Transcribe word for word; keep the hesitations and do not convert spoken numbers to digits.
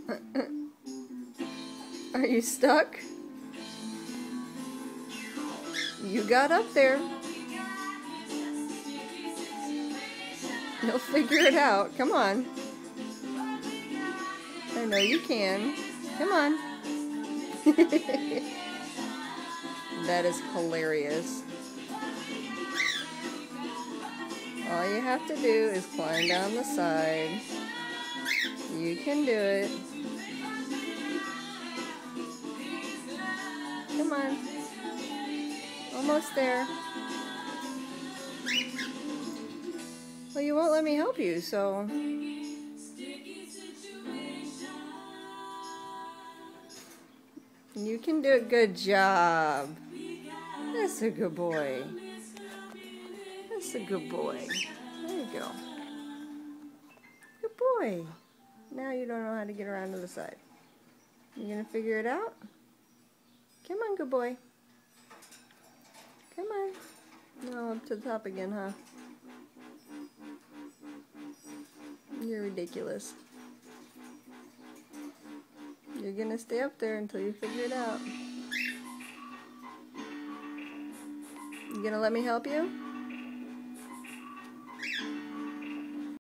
Are you stuck? You got up there. You'll figure it out. Come on. I know you can. Come on. That is hilarious. All you have to do is climb down the side. You can do it. Come on. Almost there. Well, you won't let me help you, so... You can do it. Good job. That's a good boy. That's a good boy. There you go. Good boy. Now you don't know how to get around to the side. You gonna figure it out? Come on, good boy. Come on. No, up to the top again, huh? You're ridiculous. You're gonna stay up there until you figure it out. You gonna let me help you?